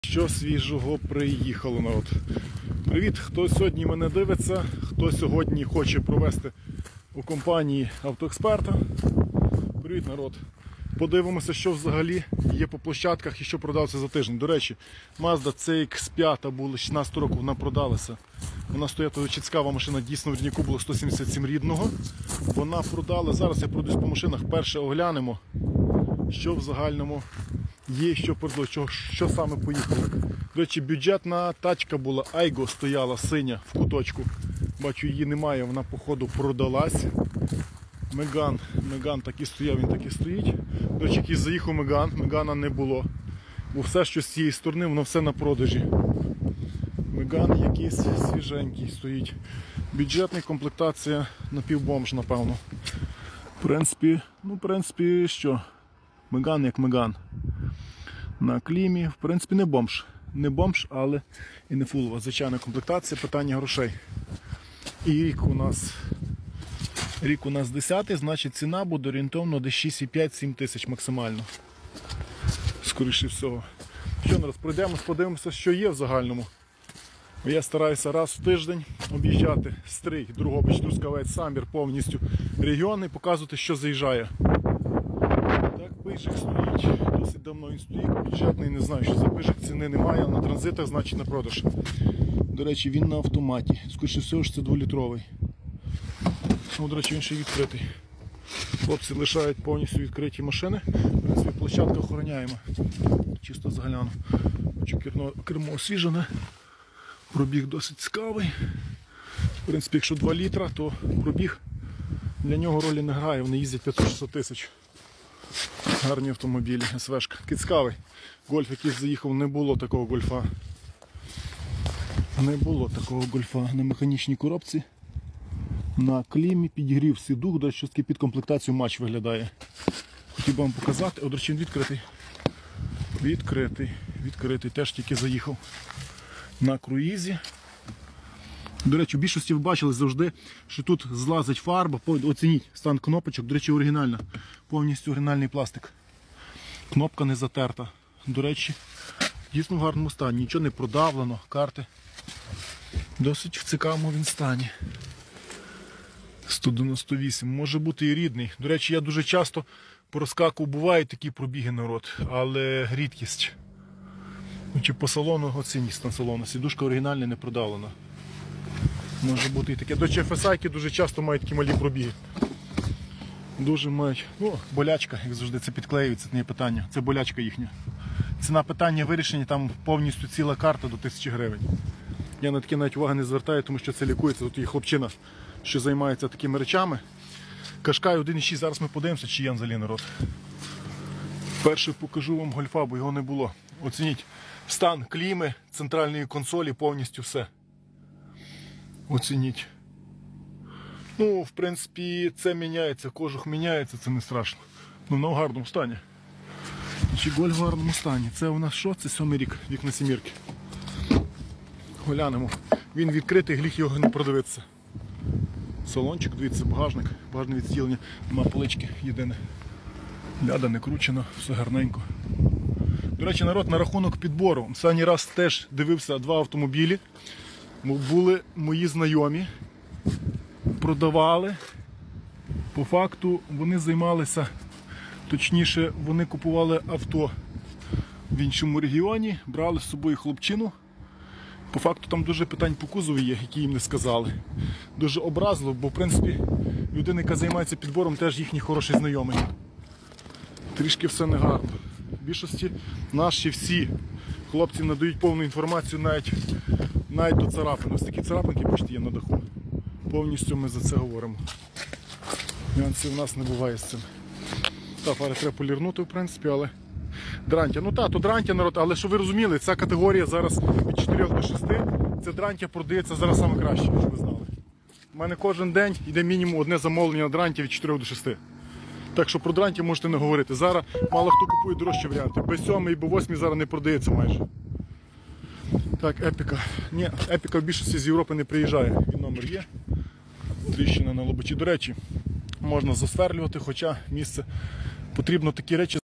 Що свіжого приїхало, народ? Привіт, хто сьогодні мене дивиться, хто сьогодні хоче провести у компанії автоексперта. Привіт, народ. Подивимося, що взагалі є по площадках і що продався за тиждень. До речі, Mazda CX-5 була 16 років, вона продалася. Вона стояла дуже цікава машина, дійсно в ріднику було 177 рідного. Вона продала, зараз я пройдусь по машинах, перше оглянемо, що в загальному є, що продало, що саме поїхало. До речі, бюджетна тачка була, Айго стояла синя в куточку. Бачу, її немає, вона походу продалась. Меган так і стояв, він так і стоїть. До речі, який заїхав Мегана не було. Бо все, що з цієї сторони, воно все на продажі. Меган якийсь свіженький стоїть. Бюджетний, комплектація напівбомж, напевно. В принципі, що? Меган як Меган. На клімі, в принципі, не бомж. Не бомж, але і не фулова. Звичайна комплектація, питання грошей. І рік у нас 10-й, значить ціна буде орієнтовно десь 6,5-7 тисяч максимально. Скоріше всього. Що, нараз, пройдемось, подивимося, що є в загальному. Я стараюся раз в тиждень об'їжджати Стрий, Дрогобич, Трускавець, Самбір, повністю регіони і показувати, що заїжджає. Так, пижик стоїть, досить давно він стоїть, бюджетний, не знаю, що за пижик, ціни немає, але на транзитах, значить на продаж. До речі, він на автоматі, скоріше всього, що це 2-літровий. Ну, до речі, він ще відкритий. Хлопці лишають повністю відкриті машини, в принципі, площадку охороняємо. Чисто загляну. Кермо освіжене, пробіг досить цікавий. В принципі, якщо 2 літра, то пробіг для нього ролі не грає, вони їздять 500-600 тисяч. Гарні автомобілі, СВшка. Такий цікавий. Гольф, який заїхав, не було такого гольфа. Не було такого гольфа на механічній коробці. На клімі підігрів сідух, до речі, під комплектацію матч виглядає. Хотів би вам показати. О, до речі, він відкритий. Відкритий, теж тільки заїхав. На круїзі. До речі, у більшості ви бачили завжди, що тут злазить фарба. Оцініть стан кнопочок, до речі, оригінальна. Повністю оригінальний пластик. Кнопка не затерта. До речі, дійсно в гарному стані. Нічого не продавлено, карти. Досить в цікавому він стані. 198, може бути і рідний. До речі, я дуже часто порозкакував, бувають такі пробіги, народ, але рідкість. Чи по салону, оцініть стан салону. Сідушка оригінальна, не продавлена. Може бути і таке. До речі, FSI-ки дуже часто мають такі малі пробіги. Дуже мають. Ну, болячка, як завжди, це підклеюється, це не є питання. Це болячка їхня. Ціна питання вирішення, там повністю ціла карта до 1000 гривень. Я на таке навіть уваги не звертаю, тому що це лікується. Тут є хлопчина, що займається такими речами. Кашкай 1.6, зараз ми подивимося, чи є взагалі, народ. Перше покажу вам гольфа, бо його не було. Оцініть стан кліми, центральної консолі, повністю все. Оцініть. Ну, в принципі, це міняється, кожух міняється, це не страшно. Ну, воно в гарному стані. Чи гольф в гарному стані. Це у нас що? Це 7-й рік, вік на сімірки. Глянемо. Він відкритий, гріх його не продивитися. Салончик, дивіться, багажник, багажне відділення, нема полички єдине. Ляда не кручена, все гарненько. До речі, народ, на рахунок підбору. Останній раз теж дивився 2 автомобілі. Були мої знайомі, продавали. По факту вони займалися, точніше, вони купували авто в іншому регіоні, брали з собою хлопчину. По факту там дуже питань по кузові є, які їм не сказали. Дуже образливо, бо в принципі людина, яка займається підбором, теж їхній хороший знайомий. Трішки все негарно. В більшості наші всі хлопці надають повну інформацію навіть до царапин. Ось такі царапинки, бачите, є на даху. Повністю ми за це говоримо. Нюансів у нас не буває з цим. Та фари треба полірнути, в принципі, але... Дрантя. Ну так, то дрантя, народ, але що ви розуміли, ця категорія зараз від 4 до 6, це дрантя продається зараз саме краще, щоб ви знали. У мене кожен день йде мінімум одне замовлення на дрантя від 4 до 6. Так що про дрантя можете не говорити. Зараз мало хто купує дорожчі варіанти. Б7 і Б8 зараз не продається майже. Так, Епіка. Ні, Епіка в більшості з Європи не приїжджає. І номер є. Тріщина на лобачі. До речі, можна засверлювати, хоча місце потрібно такі речі